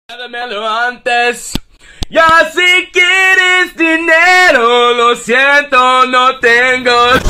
Dámelo antes. Ya si quieres dinero, lo siento, no tengo.